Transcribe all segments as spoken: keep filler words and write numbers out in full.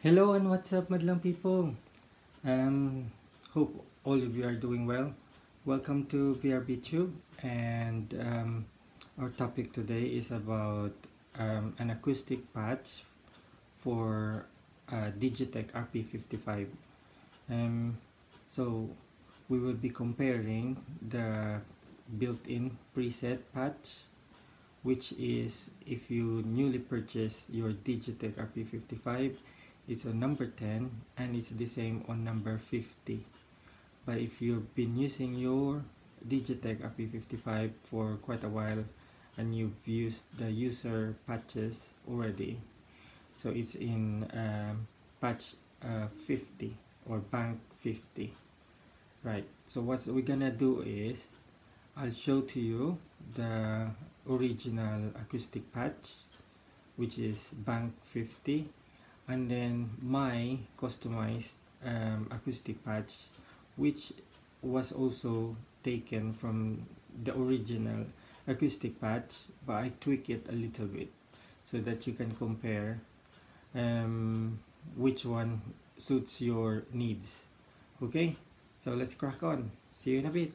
Hello and what's up, madlang people? Um, hope all of you are doing well. Welcome to V R B Tube, and um, our topic today is about um, an acoustic patch for uh, Digitech R P fifty-five. Um, so we will be comparing the built-in preset patch, which is if you newly purchase your Digitech R P fifty-five, it's on number ten and it's the same on number fifty. But if you've been using your Digitech R P fifty-five for quite a while and you've used the user patches already, so it's in um, patch uh, fifty or bank fifty, right? So what we're gonna do is I'll show to you the original acoustic patch, which is bank fifty, and then my customized um, acoustic patch, which was also taken from the original acoustic patch, but I tweak it a little bit so that you can compare um, which one suits your needs. Okay, so let's crack on. See you in a bit.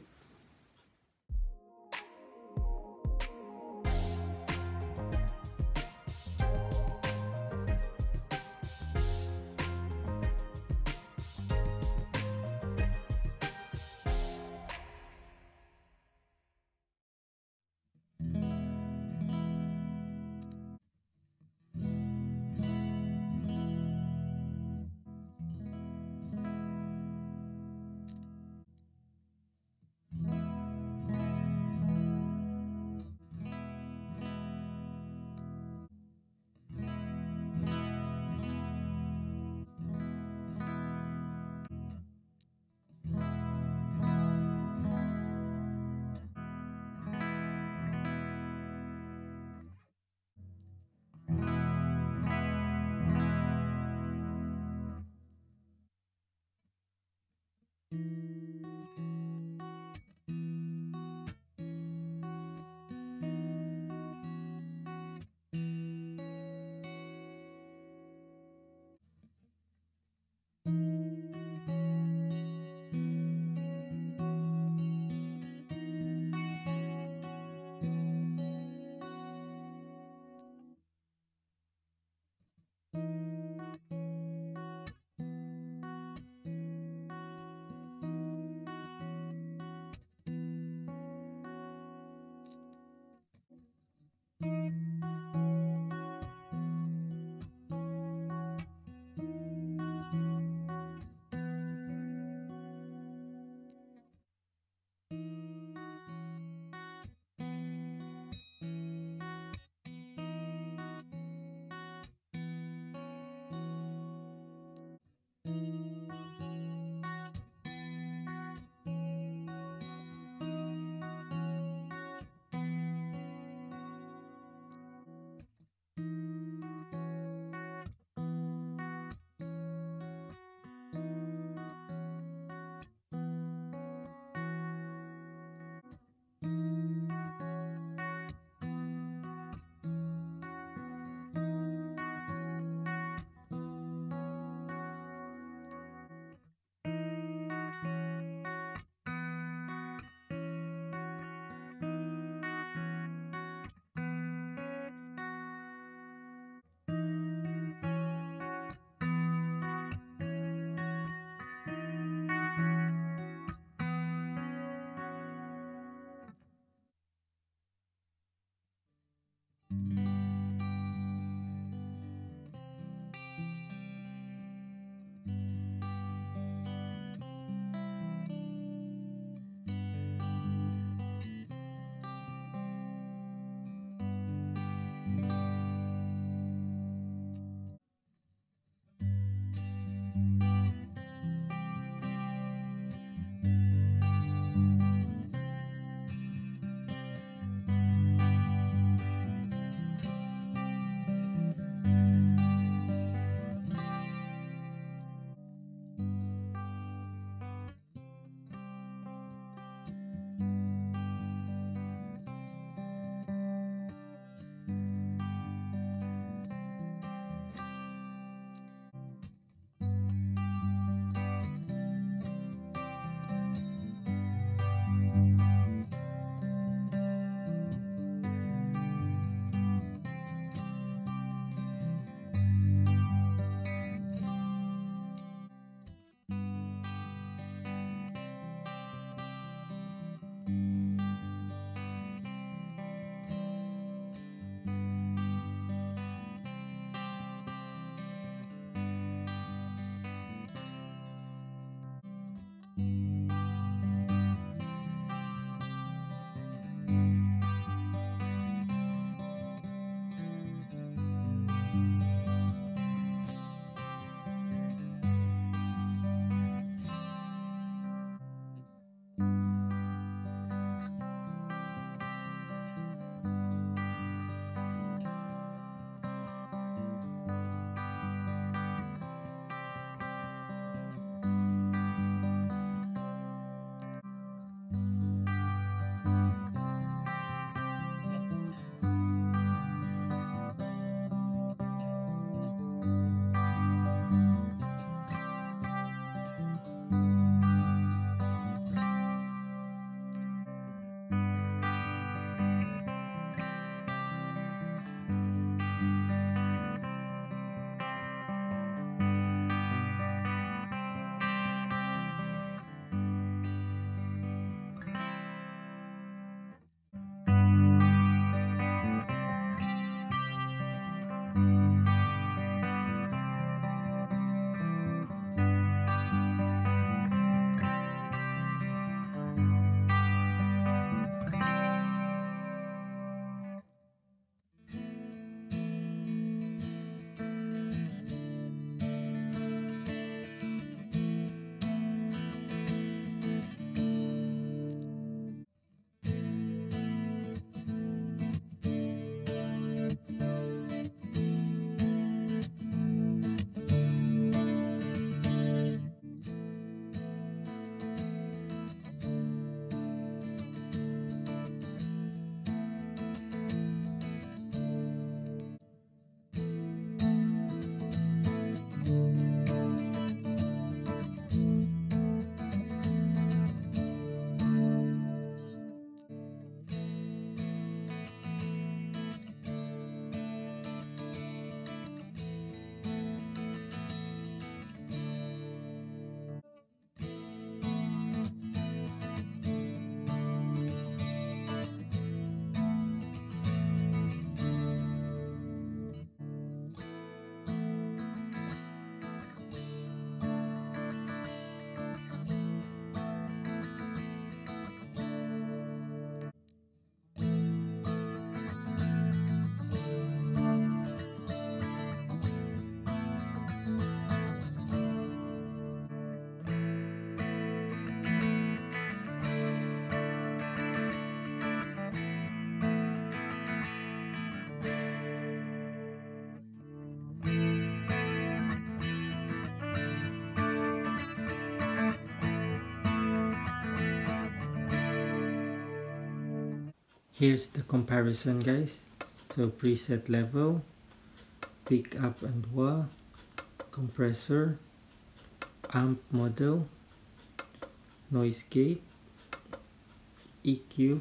Here's the comparison, guys. So preset level, pick up and wah, compressor, amp model, noise gate, E Q,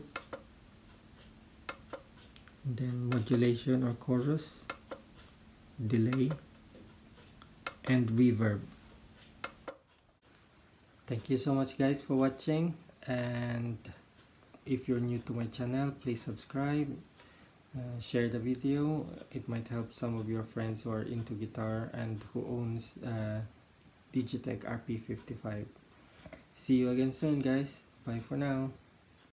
and then modulation or chorus, delay, and reverb. Thank you so much, guys, for watching, and if you're new to my channel, please subscribe, uh, share the video. It might help some of your friends who are into guitar and who owns uh, Digitech R P fifty-five. See you again soon, guys. Bye for now.